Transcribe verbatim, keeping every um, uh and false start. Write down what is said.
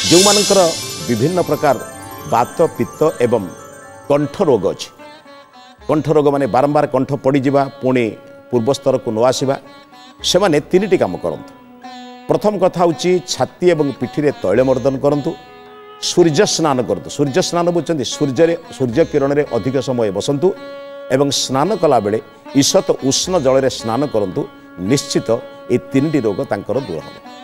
जो मानकर विभिन्न प्रकार बात पित्त एवं कंठ रोग अच्छे कंठ रोग माने बारंबार कंठ पड़जा पुणी पूर्व स्तर को न आसवा से माने तीन टी काम करंतु। प्रथम कथा हूँ छाती एवं पिठी तैलमर्दन करंतु। सूर्य स्नान करतु। सूर्य स्नान बुझते सूर्य सूर्य किरण में अधिक समय बसंतु एवं स्नान कला बेले ईषत उष्ण जल स्नान करंतु। निश्चित ये तीन टी रोग तांकर दूर हम।